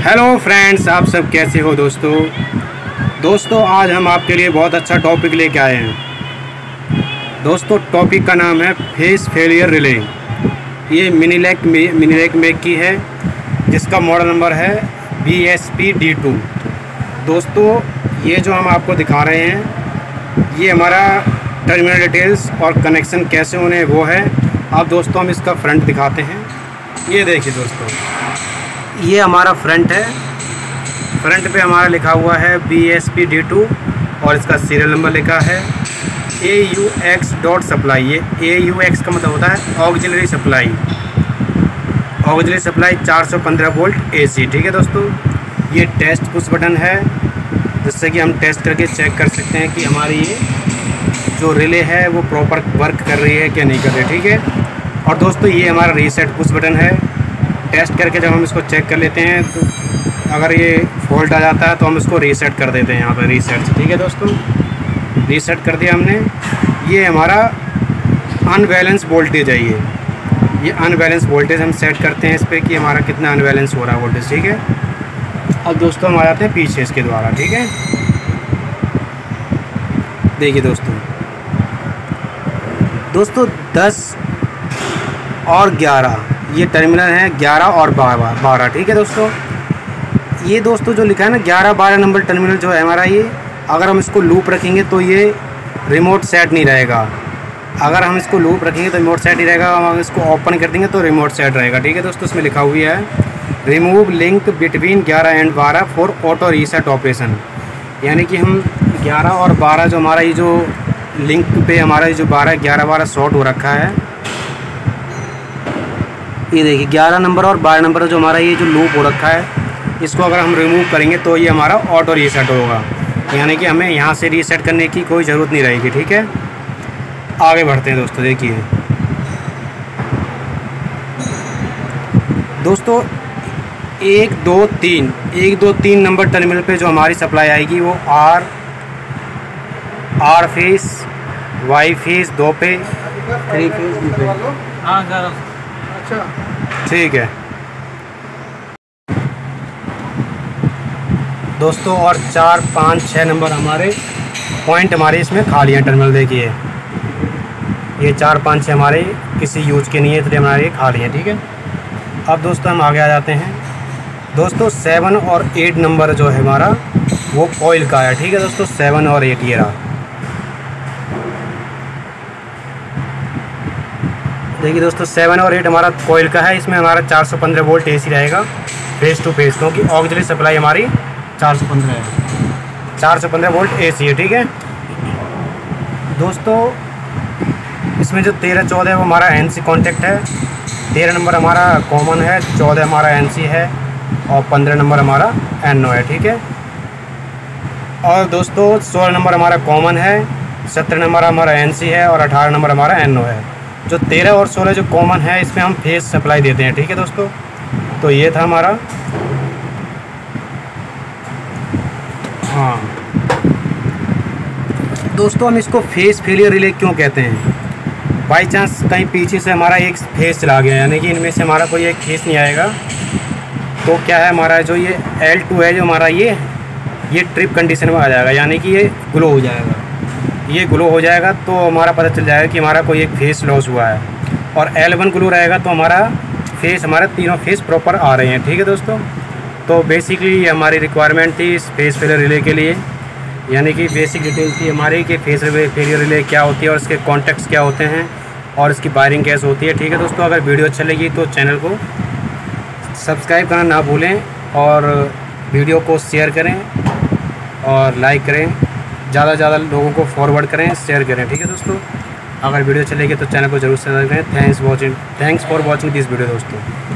Hello friends, आप सब कैसे हो दोस्तों आज हम आपके लिए बहुत अच्छा टॉपिक लेके आए हैं। दोस्तों टॉपिक का नाम है फेस फेलियर रिले। ये मिनीलैक मेक की है, जिसका मॉडल नंबर है BSP-D2। दोस्तों ये जो हम आपको दिखा रहे हैं, ये हमारा टर्मिनल डिटेल्स और कनेक्शन कैसे होने वो है। अब दोस्तों हम इसका फ्रंट दिखाते हैं। ये देखिए दोस्तों, ये हमारा फ्रंट है। फ्रंट पे हमारा लिखा हुआ है BSP-D2 और इसका सीरियल नंबर लिखा है AUX.सप्लाई। ये AUX का मतलब होता है auxiliary supply. Auxiliary supply 415 volt AC। ठीक है दोस्तों, ये टेस्ट पुश बटन है, जिससे कि हम टेस्ट करके चेक कर सकते हैं कि हमारी ये जो रिले है वो प्रॉपर वर्क कर रही है क्या नहीं कर रही। ठीक है। और दोस्तों ये हमारा रीसेट पुश बटन है। टेस्ट करके जब हम इसको चेक कर लेते हैं तो अगर ये फॉल्ट आ जाता है तो हम इसको रीसेट कर देते हैं यहाँ पर रीसेट से। ठीक है दोस्तों, रीसेट कर दिया हमने। ये हमारा अनबैलेंस वोल्टेज है। ये अनबैलेंस वोल्टेज हम सेट करते हैं इस पर कि हमारा कितना अनबैलेंस हो रहा है वोल्टेज। ठीक है। अब दोस्तों हम आ जाते हैं पीछे इसके द्वारा। ठीक है, देखिए दोस्तों 10 और 11 ये टर्मिनल है, 11 और 12। ठीक है दोस्तों, ये दोस्तों जो लिखा है ना 11-12 नंबर टर्मिनल जो है हमारा, ये अगर हम इसको लूप रखेंगे तो ये रिमोट सेट नहीं रहेगा। अगर हम इसको लूप रखेंगे तो रिमोट सेट नहीं रहेगा, हम इसको ओपन कर देंगे तो रिमोट सेट रहेगा। ठीक है दोस्तों, इसमें लिखा हुआ है remove link between 11 and 12 for auto reset operation. यानी कि हम 11 और 12 जो हमारा ये जो लिंक पे हमारा जो 11-12 शॉर्ट हो रखा है, ये देखिए 11 नंबर और 12 नंबर जो हमारा ये जो लूप हो रखा है, इसको अगर हम रिमूव करेंगे तो ये हमारा ऑटो रीसेट होगा। यानी कि हमें यहाँ से रीसेट करने की कोई ज़रूरत नहीं रहेगी। ठीक है, आगे बढ़ते हैं दोस्तों। देखिए दोस्तों 1 2 3 नंबर टर्मिनल पे जो हमारी सप्लाई आएगी वो आर फेस, वाई फेस 2 पे, 3 फेस B पे। हाँ सर, ठीक है दोस्तों। और 4 5 6 नंबर हमारे पॉइंट हमारे इसमें खाली हैं टर्मिनल। देखिए ये 4 5 6 हमारे किसी यूज के नहीं है, इसलिए हमारे खाली हैं। ठीक है। अब दोस्तों हम आगे आ जाते हैं। दोस्तों 7 और 8 नंबर जो है हमारा वो कॉइल का है। ठीक है दोस्तों, 7 और 8 ये रहा। देखिए दोस्तों 7 और 8 हमारा कॉइल का है। इसमें हमारा 415 वोल्ट AC रहेगा फेस टू फेस, क्योंकि ऑक्सिलरी सप्लाई हमारी 415 है। 415 वोल्ट AC है। ठीक है दोस्तों, इसमें जो 13-14 है वो हमारा NC कॉन्टेक्ट है। 13 नंबर हमारा कॉमन है, 14 हमारा NC है और 15 नंबर हमारा NO है। ठीक है। और दोस्तों 16 नंबर हमारा कॉमन है, 17 नंबर हमारा NC है और 18 नंबर हमारा NO है। जो 13 और 16 जो कॉमन है इसमें हम फेस सप्लाई देते हैं। ठीक है दोस्तों, तो ये था हमारा। हाँ दोस्तों, हम इसको फेस फेलियर रिले क्यों कहते हैं? बाई चांस कहीं पीछे से हमारा एक फेस चला गया, यानी कि इनमें से हमारा कोई एक फेस नहीं आएगा, तो क्या है हमारा जो ये L2 है जो हमारा ये ट्रिप कंडीशन में आ जाएगा। यानी कि ये ग्लो हो जाएगा। ये ग्लो हो जाएगा तो हमारा पता चल जाएगा कि हमारा कोई एक फेस लॉस हुआ है। और L1 ग्लो रहेगा तो हमारा फेस, हमारे तीनों फेस प्रॉपर आ रहे हैं। ठीक है दोस्तों, तो बेसिकली ये हमारी रिक्वायरमेंट थी इस फेस फेलियर रिले के लिए। यानी कि बेसिक डिटेल थी हमारी कि फेस फेलियर रिले क्या होती है और इसके कॉन्टैक्ट्स क्या होते हैं और इसकी वायरिंग कैसे होती है। ठीक है दोस्तों, अगर वीडियो अच्छा लगी तो चैनल को सब्सक्राइब करना ना भूलें और वीडियो को शेयर करें और लाइक करें। ज़्यादा से ज़्यादा लोगों को फॉरवर्ड करें, शेयर करें। ठीक है दोस्तों, अगर वीडियो चलेगी तो चैनल को जरूर सब्सक्राइब करें। Thanks for watching this video दोस्तों।